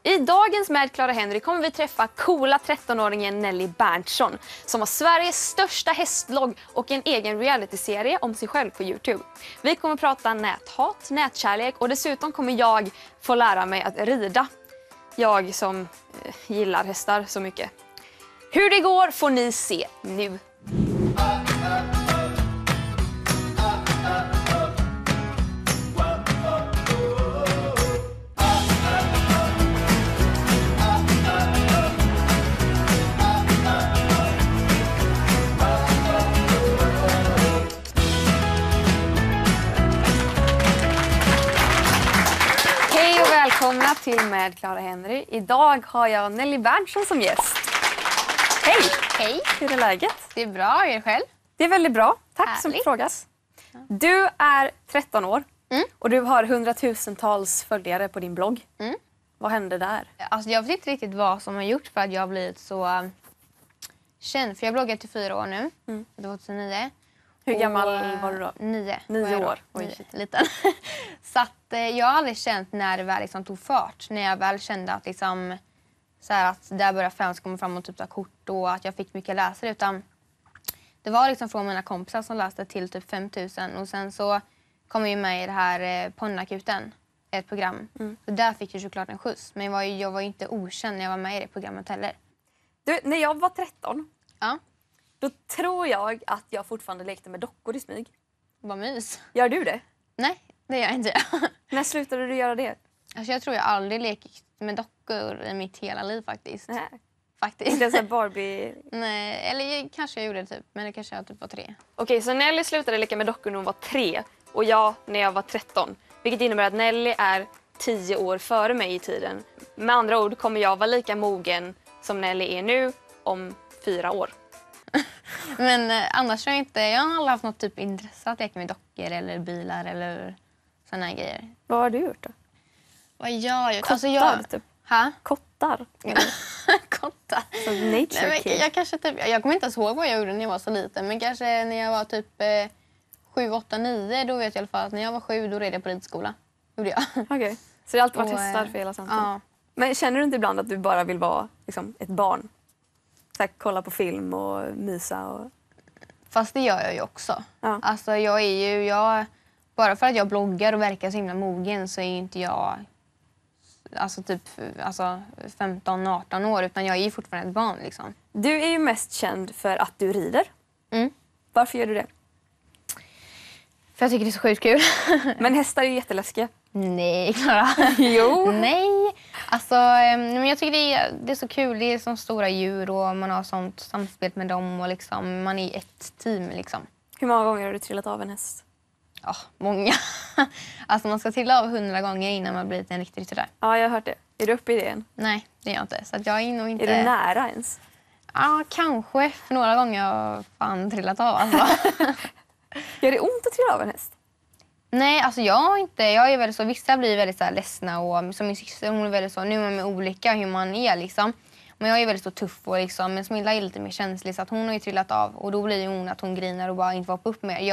I dagens med Clara Henry kommer vi träffa coola 13-åringen Nelly Berntsson som har Sveriges största hästlogg och en egen realityserie om sig själv på YouTube. Vi kommer prata näthat, nätkärlek och dessutom kommer jag få lära mig att rida. Jag som gillar hästar så mycket. Hur det går får ni se nu. Välkomna till med Clara Henry. Idag har jag Nelly Berntsson som gäst. Hej! Hej! Hur är läget? Det är bra, er själv? Det är väldigt bra. Tack Härligt. som frågas. Du är 13 år och du har hundratusentals följare på din blogg. Vad hände där? Alltså, jag vet inte riktigt vad som har gjort för att jag har blivit så känd. För jag bloggar till 4 år nu, 2009. Hur gammal var du då? 9. 9 år. Liten. Så att, jag har aldrig känt när det väl liksom tog fart. När jag väl kände att, liksom, så här, att där började fans komma fram och typ ta kort och att jag fick mycket läsare. Utan det var liksom från mina kompisar som läste till typ 5000. Och sen så kom jag med i det här Ponnakuten, ett program. Så där fick jag såklart en skjuts. Men jag var ju inte okänd när jag var med i det programmet heller. Du, när jag var 13... Ja. Då tror jag att jag fortfarande lekte med dockor i smyg. Vad mys. Gör du det? Nej, det gör jag inte. När slutade du göra det? Alltså, jag tror jag aldrig lekt med dockor i mitt hela liv faktiskt. Nej. Faktiskt. Inte så Barbie... Nej, eller kanske jag gjorde det typ. Men det kanske jag typ var 3. Okej, så Nelly slutade leka med dockor när hon var 3 och jag när jag var 13. Vilket innebär att Nelly är 10 år före mig i tiden. Med andra ord kommer jag vara lika mogen som Nelly är nu om 4 år. Men annars har jag har aldrig haft något typ intresse att leka med dockor eller bilar eller såna här grejer. Vad har du gjort då? Vad jag gjort? Kottar, Alltså typ. Ha? Kottar? Kottar. Så nature Nej, kid. Jag kommer inte ens ihåg vad jag gjorde när jag var så liten. Men kanske när jag var typ 7, 8, 9. Då vet jag i alla fall att när jag var 7 då red jag på ridskola. Gjorde jag. Okej. Så det har alltid varit Och, hästar för hela samtiden? Ja. Men känner du inte ibland att du bara vill vara liksom, ett barn? Så här, kolla på film och mysa och... Fast det gör jag ju också. Ja. Alltså bara för att jag bloggar och verkar så himla mogen så är ju inte jag alltså typ 15-18 år utan jag är ju fortfarande ett barn liksom. Du är ju mest känd för att du rider. Varför gör du det? För jag tycker det är så sjukt kul. Men hästar är ju jätteläskiga. Nej, Clara. Jo. Nej. Alltså, men jag tycker det är så kul. Det är som stora djur och man har sånt samspel med dem och liksom, man är ett team liksom. Hur många gånger har du trillat av en häst? Ja, många. Alltså man ska trilla av 100 gånger innan man blir en riktig ryttare. Ja, jag har hört det. Är du uppe i det än? Nej, det är jag inte. Så att jag är nog inte... Är du nära ens? Ja, kanske. För några gånger har jag fan trillat av. Alltså. Gör det ont att trilla av en häst? Nej, alltså jag är väldigt så... Vissa blir väldigt så här ledsna och som min syster, hon är väldigt så... Nu är man med olika hur man är liksom. Men jag är väldigt så tuff och liksom... Men Smilla är lite mer känslig så att hon har ju trillat av. Och då blir ju hon att hon grinar och bara inte får upp mer.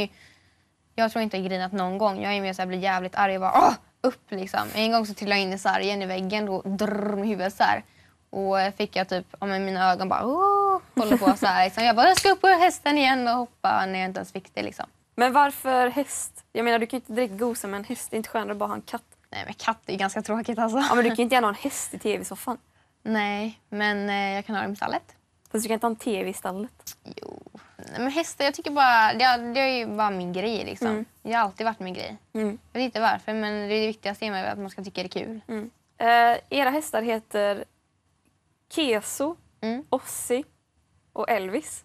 Jag tror inte jag grinat någon gång. Jag är mer så här, blir jävligt arg och bara upp liksom. En gång så trillade jag in i sargen i väggen då med huvudet så här. Och fick jag typ med mina ögon bara håller på så här liksom. Jag bara jag ska upp på hästen igen och hoppa när jag inte ens fick det liksom. Men varför häst? Jag menar du kan ju inte direkt gosa med en häst. Det är inte skönare att bara ha en katt. Nej men katt är ganska tråkigt alltså. Ja men du kan ju inte gärna ha en häst i tv-soffan. Nej men jag kan ha dem i stallet. Fast du kan inte ha en tv i stallet. Jo. Nej, men hästar jag tycker bara det är ju bara min grej liksom. Det har alltid varit min grej. Jag vet inte varför men det viktigaste är att man ska tycka det är kul. Era hästar heter Keso, Ossi och Elvis.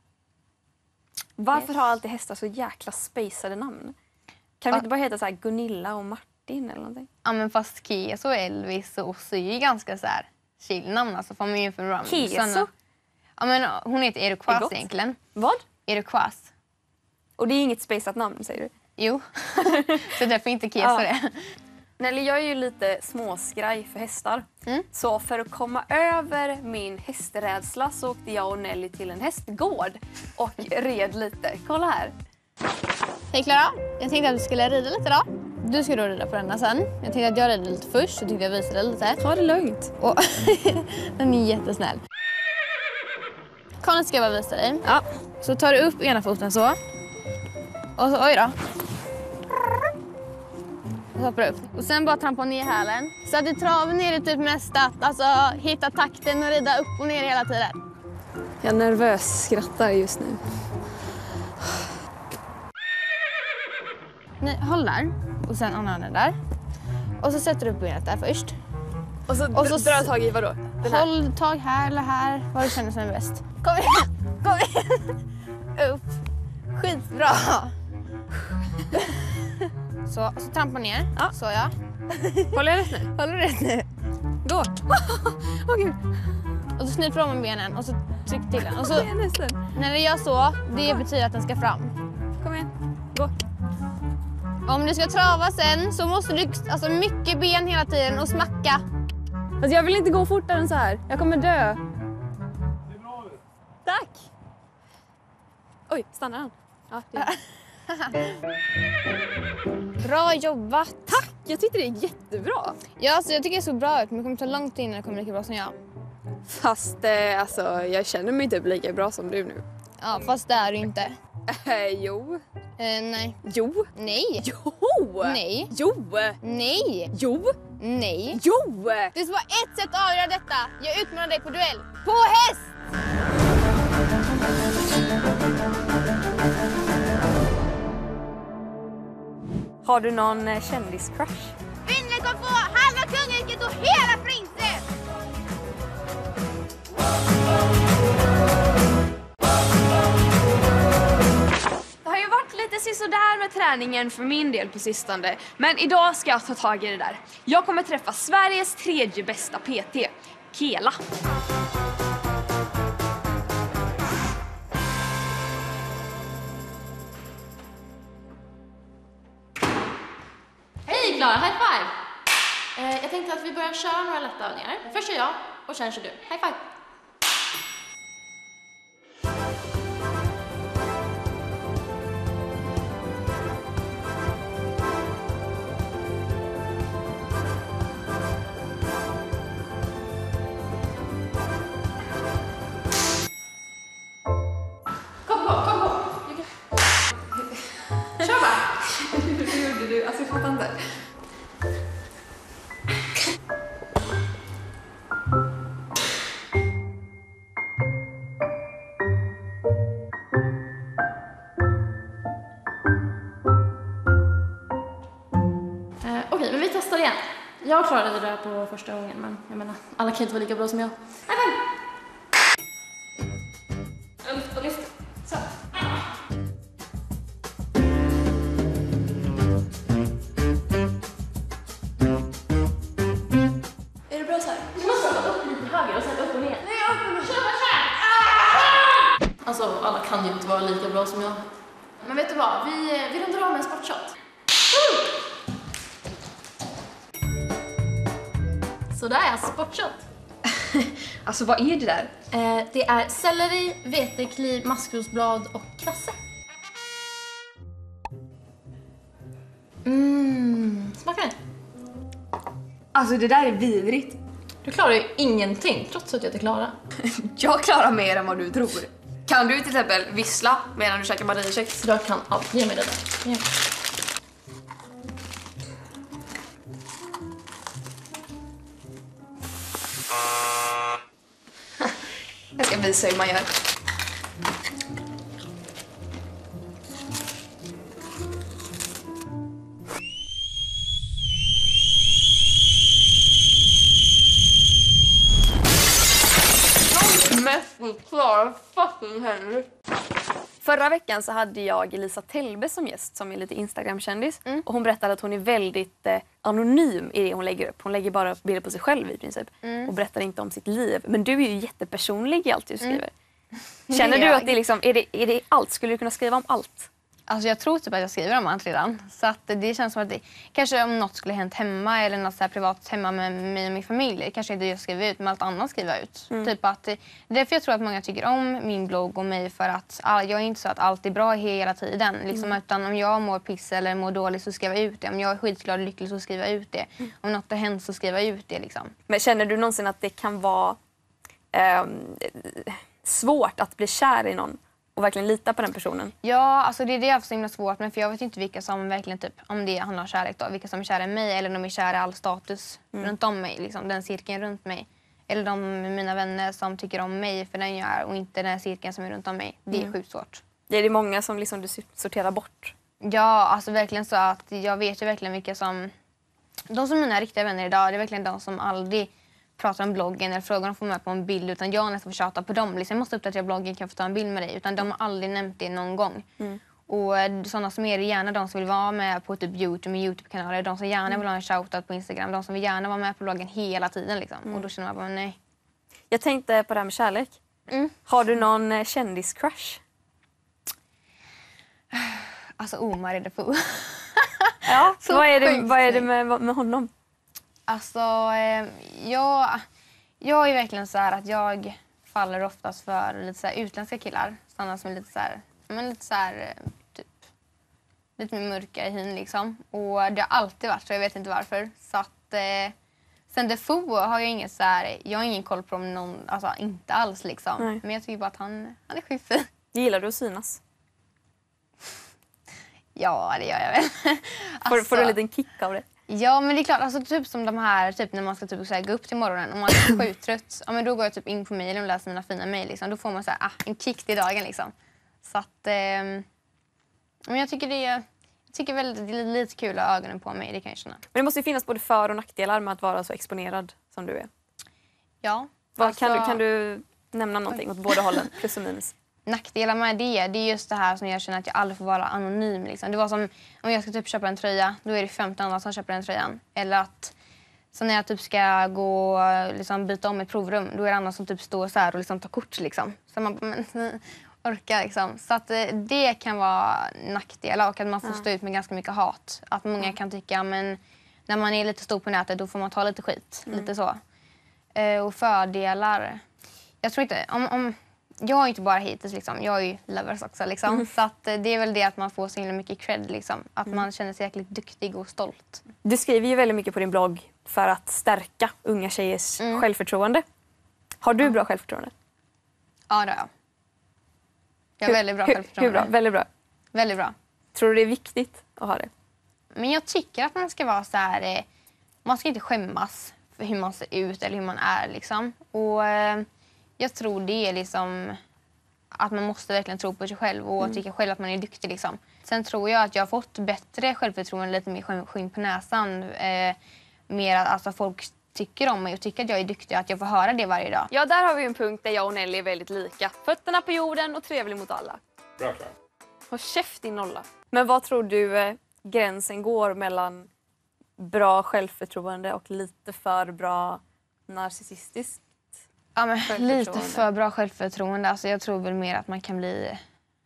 Varför har alltid hästar så jäkla spacade namn? Kan vi inte bara heta så här Gunilla och Martin eller någonting? Ja men fast Keso, Elvis och Ossi är ju ganska så här chill namn alltså. Får man ju för Keso? Ja men hon heter Eruquas egentligen. Vad? Eruquas. Och det är inget spacat namn säger du? Jo. Så därför inte Keso det. Nelly, jag är ju lite småskraj för hästar. Så för att komma över min hästrädsla så åkte jag och Nelly till en hästgård och red lite. Kolla här. Hej Clara, jag tänkte att du skulle rida lite då. Du ska då rida på denna sen. Jag tänkte att jag rider lite först, så tänkte jag visa dig lite. Ta det lugnt. Och den är jättesnäll. Karin ska jag bara visa dig. Ja. Så tar du upp ena foten så. Och så, oj då. Och så hoppar du upp. Och sen bara trampa ner hälen. Så att i traven är det typ mest att alltså, hitta takten och rida upp och ner hela tiden. Jag är nervös, skrattar just nu. Nej, håll där. Och sen andra handen där. Och så sätter du upp benet där först. Och så drar jag tag i vadå? Håll tag här eller här. Vad du känner som är bäst. Kom igen! Kom igen! Upp. Skitbra! Så trampa ner. Ja. Så ja. Håller jag rätt nu? Håller du rätt nu? Gå! Åh gud. Och så knyter du om med benen och så tryck till den. Och så, Jag är nästan. när du gör så, det betyder att den ska fram. Kom igen. Gå. Om du ska trava sen så måste du alltså mycket ben hela tiden och smacka. Alltså jag vill inte gå fortare än så här. Jag kommer dö. Det är bra ut. Tack! Oj, stannar han? Ja, det Bra jobbat! Tack! Jag tyckte det är jättebra. Ja, alltså, jag tycker det såg bra ut, men det kommer ta lång tid innan det kommer lika bra som jag. Fast alltså, jag känner mig typ lika bra som du nu. Ja, fast det är du inte. Jo. Nej. Jo. Nej. Jo. Nej. Jo. Nej. Jo. Nej. Jo. Det finns bara ett sätt att avgöra detta. Jag utmanar dig på duell. På häst! Har du någon kändiscrush? Vinnaren kommer få halva kungariket och hela prinsen! Det har ju varit lite sisådär med träningen för min del på sistone. Men idag ska jag ta tag i det där. Jag kommer träffa Sveriges 3:e bästa PT, Kela. Hej Klara, high five! Jag tänkte att vi börjar köra några lätta övningar. Först kör jag och sen kör du. High five! Kom på! Kör bara! Hur gjorde du? Alltså jag fattar inte. Okej, men vi testar igen. Jag klarade det där på första gången, men jag menar, alla kan inte vara lika bra som jag. High five! Lyft och lyft. Så. Är det bra så här? Du måste hålla upp lite högre och sen upp och ner. Nej, upp och ner. Kör! Alltså, alla kan ju inte vara lika bra som jag. Men vet du vad? Vi rundar av med en sportshot. Sådär, sportshot. Alltså vad är det där? Det är selleri, vetekli, maskrosblad och krasse. Smakar det? Alltså det där är vidrigt. Du klarar ju ingenting, trots att jag inte klarar. Jag klarar mer än vad du tror. Kan du till exempel vissla medan du käkar mariakex? Så jag kan allt. Ge mig det där. Ge. Jag ska visa hur man gör. Förra veckan så hade jag Elisa Tellbe som gäst som är lite Instagram-kändis. Och hon berättade att hon är väldigt anonym i det hon lägger upp. Hon lägger bara upp bilder på sig själv i princip. Och berättar inte om sitt liv. Men du är ju jättepersonlig i allt du skriver. Känner du att det är liksom, är det allt? Skulle du kunna skriva om allt? Alltså jag tror typ att jag skriver om allt redan. Så att det känns som att det, kanske om något skulle hänt hemma eller något så här privat hemma med mig och min familj. Kanske inte jag skriver ut, men allt annat skriver jag ut. Typ att, det är därför jag tror att många tycker om min blogg och mig. För att jag är inte så att allt är bra hela tiden. Liksom, utan om jag mår piss eller mår dåligt så skriver jag ut det. Om jag är skitglad och lycklig så skriver jag ut det. Om något har hänt så skriver jag ut det. Liksom. Men känner du någonsin att det kan vara svårt att bli kär i någon och verkligen lita på den personen? Ja, alltså det är det jag får så himla svårt med. För jag vet inte vilka som verkligen, typ, om det handlar om kärlek då, vilka som är kära i mig eller om de är kära i all status runt om mig. Liksom, den cirkeln runt mig. Eller de mina vänner som tycker om mig för den jag är och inte den här cirkeln som är runt om mig. Det är sjukt svårt. Det är det många som liksom du sorterar bort? Ja, alltså verkligen så att jag vet ju verkligen vilka som... De som är mina riktiga vänner idag, det är verkligen de som aldrig pratar om bloggen eller frågar om de får med på en bild, utan jag nästan får tjata på dem. Liksom, jag måste uppdatera bloggen, kan jag få ta en bild med dig? Utan de har aldrig nämnt det någon gång. Och sådana som är gärna de som vill vara med på typ YouTube med YouTube-kanaler, de som gärna vill ha en shoutout på Instagram, de som vill gärna vara med på bloggen hela tiden. Liksom. Och då känner man bara nej. Jag tänkte på det här med kärlek. Har du någon kändiscrush? Alltså Omar är det på. Ja, vad är det med honom? Alltså, jag är verkligen så här att jag faller oftast för lite så här utländska killar. Sådana som är lite så här, men lite så här, typ, lite mer mörka i hyn liksom. Och det har alltid varit så, jag vet inte varför. Så att, sen Defoe har jag inget så här, jag har ingen koll på någon, alltså inte alls liksom. Nej. Men jag tycker bara att han är skitfin. Gillar du att synas? Ja, det gör jag väl. Alltså, Får du en liten kick av det? ja, men det är klart, alltså typ som de här, typ när man ska typ så här, gå upp till morgonen och man är skittrött, ja men då går jag typ in på mejlen och läser mina fina mejl liksom. Då får man så här, en kick till dagen liksom. Så att, men jag tycker det är väldigt, det är lite kul att ha ögonen på mig, det kan jag känna. Men det måste ju finnas både för- och nackdelar med att vara så exponerad som du är. Ja. Kan du nämna någonting åt båda hållen, plus och minus? Nackdelar med det är just det här som jag känner att jag aldrig får vara anonym. Liksom. Det var som om jag ska typ köpa en tröja, då är det 15 andra som köper den tröjan. Eller att så när jag typ ska gå liksom, byta om ett provrum, då är det andra som typ står så här och liksom tar kort. Liksom. Så man men, orkar liksom. Så att det kan vara nackdelar och att man får stå ut med ganska mycket hat. Att många kan tycka, men när man är lite stor på nätet då får man ta lite skit. Lite så. Och fördelar, jag tror inte, om jag är inte bara haters liksom, jag är ju lovers också liksom. Så att det är väl det att man får så himla mycket cred liksom. Att man känner sig jäkligt duktig och stolt. Du skriver ju väldigt mycket på din blogg för att stärka unga tjejers självförtroende. Har du bra självförtroende? Ja, det har jag. Jag har väldigt bra självförtroende. Hur bra? Väldigt bra. Väldigt bra. Tror du det är viktigt att ha det? Men jag tycker att man ska vara så här, man ska inte skämmas för hur man ser ut eller hur man är liksom. Och jag tror det är liksom att man måste verkligen tro på sig själv och tycka själv att man är duktig liksom. Sen tror jag att jag har fått bättre självförtroende, lite mer skinn på näsan. Mer att alltså, folk tycker om mig och tycker att jag är duktig och att jag får höra det varje dag. Ja, där har vi en punkt där jag och Nelly är väldigt lika. Fötterna på jorden och trevlig mot alla. Bra klar. Håll käft din nolla. Men vad tror du gränsen går mellan bra självförtroende och lite för bra narcissistiskt? Ja, men lite för bra självförtroende. Alltså, jag tror väl mer att man kan bli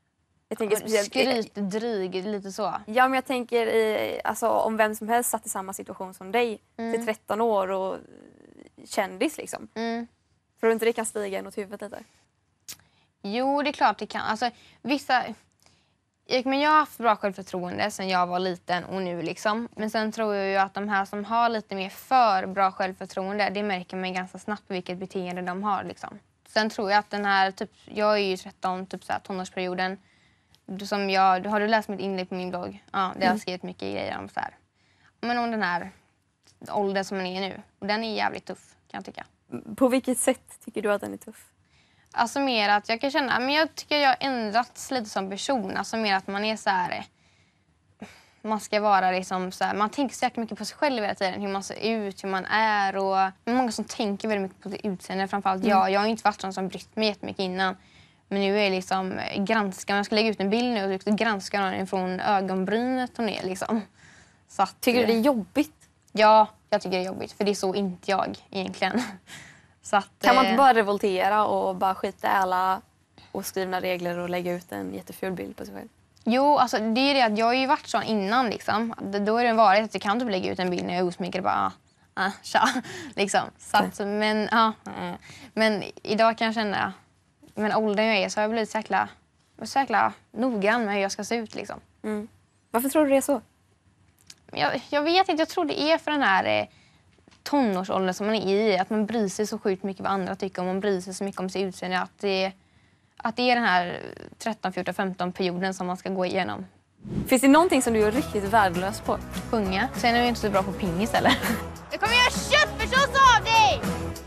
skrytdryg, lite så. Ja, men jag tänker alltså, om vem som helst satt i samma situation som dig till 13 år och kändis liksom. Tror du inte det kan stiga en åt huvudet lite? Jo, det är klart det kan. Alltså, vissa... Men jag har haft bra självförtroende sen jag var liten och nu liksom. Men sen tror jag ju att de här som har lite mer för bra självförtroende, det märker man ganska snabbt vilket beteende de har liksom. Sen tror jag att den här, typ, jag är ju 13, typ så här, tonårsperioden. Som har du läst mitt inlägg på min blogg? Ja, det har jag skrivit mycket grejer om så här. Men om den här åldern som man är nu. Och den är jävligt tuff, kan jag tycka. På vilket sätt tycker du att den är tuff? Alltså mer att jag kan känna, men jag tycker jag har ändrats lite som person. Alltså mer att man är så här, man ska vara liksom så här, man tänker så mycket på sig själv hela tiden. Hur man ser ut, hur man är och många som tänker väldigt mycket på sitt utseende. Framförallt jag har inte varit sån som brytt mig jättemycket innan. Men nu är jag liksom granskar, jag ska lägga ut en bild nu och granska den från ögonbrynet och ner liksom. Så att, tycker du det är jobbigt? Ja, jag tycker det är jobbigt för det är så inte jag egentligen. Så att, kan man inte bara revoltera och bara skita i alla oskrivna regler och lägga ut en jätteful bild på sig själv? Jo, alltså det är det att jag har ju varit så innan liksom. Då har det varit att jag kan typ lägga ut en bild när jag är osminkad bara tja, liksom. Så att, men idag kan jag känna, men åldern jag är så har jag blivit så jäkla noggrann med hur jag ska se ut liksom. Mm. Varför tror du det är så? Jag vet inte, jag tror det är för den här tonårsåldern som man är i. Att man bryr sig så sjukt mycket vad andra tycker om. Man bryr sig så mycket om sitt utseende. Att det är den här 13, 14, 15 perioden som man ska gå igenom. Finns det någonting som du är riktigt värdelös på? Sjunga. Sen är jag inte så bra på pingis heller. Jag kommer göra köttfärssås av dig!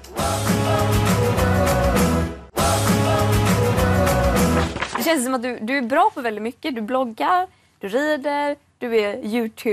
Det känns som att du är bra på väldigt mycket. Du bloggar, du rider, du är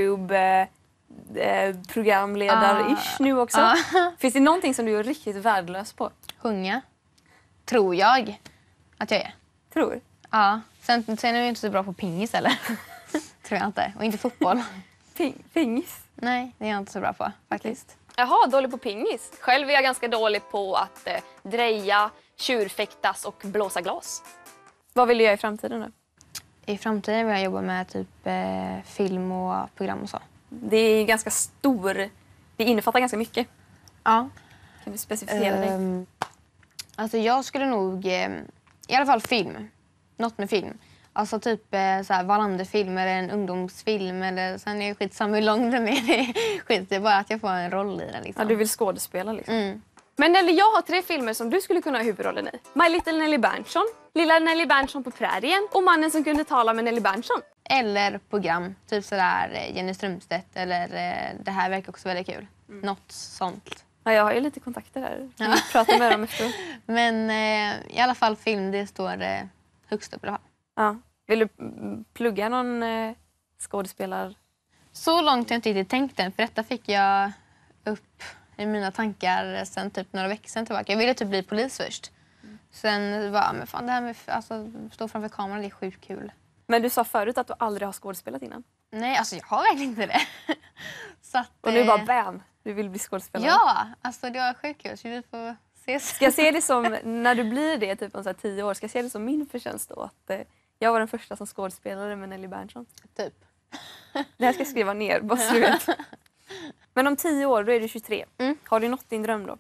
YouTube-programledare-ish nu också. Finns det någonting som du är riktigt värdelös på? Sjunga. Tror jag att jag är. Tror? Ja. Sen är jag inte så bra på pingis heller. Tror jag inte. Och inte fotboll. Pingis? Nej, det är jag inte så bra på faktiskt. Jaha, dålig på pingis. Själv är jag ganska dålig på att dreja, tjurfäktas och blåsa glas. Vad vill du göra i framtiden då? I framtiden vill jag jobba med typ film och program och så. Det är ganska det innefattar ganska mycket. Ja. Kan du specificera dig? Alltså jag skulle nog, i alla fall film. Något med film. Alltså typ så här Wallander-film eller en ungdomsfilm. Eller, sen är det skitsamma hur lång den är. Det är bara att jag får en roll i den. Liksom. Ja, du vill skådespela liksom. Men Nelly, jag har 3 filmer som du skulle kunna ha huvudrollen i. My Little Nelly Berntsson, Lilla Nelly Berntsson på prärien och Mannen som kunde tala med Nelly Berntsson. Eller program, typ sådär Jenny Strömstedt eller det här verkar också väldigt kul. Något sånt. Ja, jag har ju lite kontakter där. Jag pratar med dem efteråt. Men i alla fall film, det står högst upp i alla fall. Ja. Vill du plugga någon skådespelare? Så långt har jag inte riktigt tänkt den, för detta fick jag upp i mina tankar sen typ några veckor sedan tillbaka. Jag ville typ bli polis först. Sen var men fan det här med stå framför kameran, det är sjukt kul. Men du sa förut att du aldrig har skådespelat innan. Nej, alltså jag har verkligen inte det. Så att, och nu bara bam, du vill bli skådespelare. Ja, alltså det var sjukt kul, så vi får ses. Ska jag se det som, när du blir det typ om så här 10 år, ska jag se det som min förtjänst då? Att jag var den första som skådespelare med Nelly Berntsson. Typ. Det här ska jag skriva ner, bara så du vet. Men om 10 år, då är du 23. Har du nått din dröm då?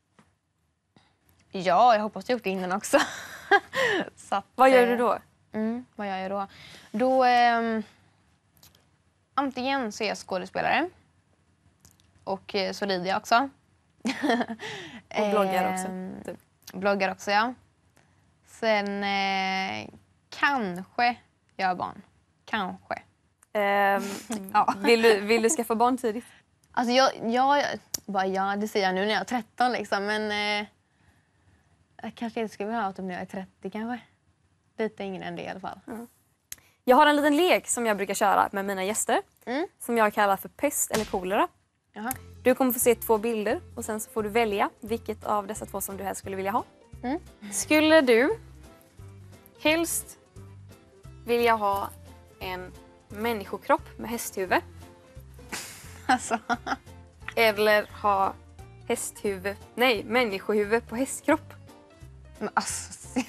Ja, jag hoppas jag gjort det innan också. Så att, vad gör du då? Vad gör jag då? Då antingen så är jag skådespelare. Och så rider jag också. Och bloggar också. Typ. Bloggar också, ja. Sen kanske jag har barn. Kanske. Ja. Vill du skaffa barn tidigt? Alltså det säger jag nu när jag är 13 liksom. Men jag kanske inte skulle vilja ha när jag är 30 kanske. Lite yngre än det i alla fall. Jag har en liten lek som jag brukar köra med mina gäster. Som jag kallar för pest eller kolera. Jaha. Du kommer få se 2 bilder och sen så får du välja vilket av dessa 2 som du helst skulle vilja ha. Skulle du helst vilja ha en människokropp med hästhuvud? Alltså. Eller ha människohuvud på hästkropp? Men alltså.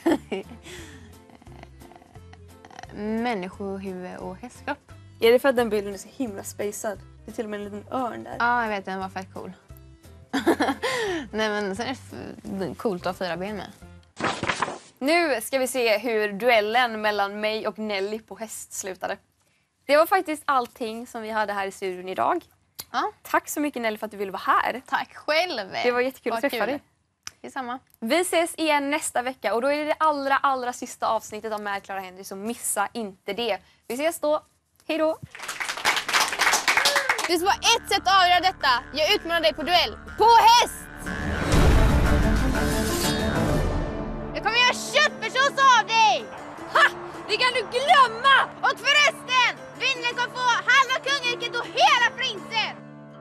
Människohuvud och hästkropp. Är det för att den bilden är så himla spacad? Det är till och med en liten örn där. Ja, jag vet. Den var fett cool. Nej, men sen är det coolt att ha 4 ben med. Nu ska vi se hur duellen mellan mig och Nelly på häst slutade. Det var faktiskt allting som vi hade här i studion idag. Ja. Tack så mycket Nelly för att du ville vara här. Tack själv. Det var jättekul att träffa dig. Detsamma. Vi ses igen nästa vecka och då är det allra sista avsnittet av Med Clara Henry, så missa inte det. Vi ses då. Hej då! Det ska vara ett sätt att avgöra detta. Jag utmanar dig på duell. På häst! Jag kommer göra köttfärssås av dig! Ha! Det kan du glömma! Och förresten! Vinnaren kommer få halva kungariket och hela prinsen!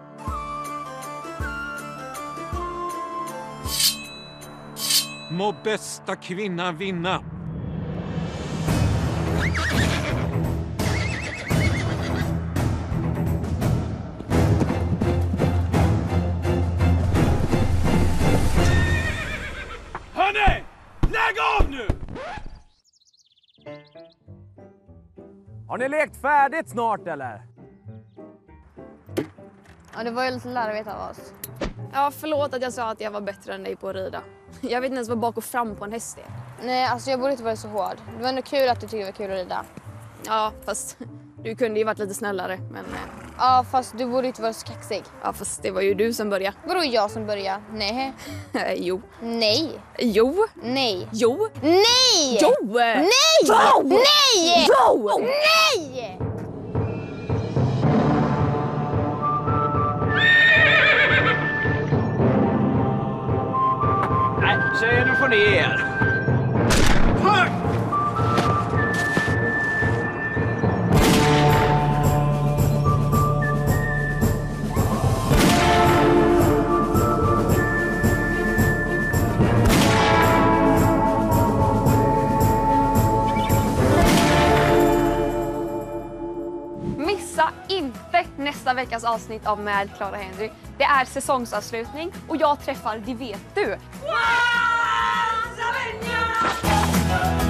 Må bästa kvinna vinna. Hörni! Lägg av nu! Har ni lekt färdigt snart eller? Ja, det var ju lite larvigt av oss. Ja, förlåt att jag sa att jag var bättre än dig på att rida. Jag vet inte ens vad bak och fram på en häst är. Nej, alltså jag borde inte vara så hård. Det var ändå kul att du tyckte det var kul att rida. Ja, fast du kunde ju varit lite snällare. Men Ja, fast du borde inte vara så kaxig. ja, fast det var ju du som började. Vadå jag som började? Nej. Jo. Nej. Jo. Nej. Jo. Nej! Jo! Nej! Jo! Nej! Jo! Nej! Nej, tjejer nu får ni er. Missa inte nästa veckas avsnitt av Med Clara Henry. Det är säsongsavslutning och jag träffar, det vet du. Wow!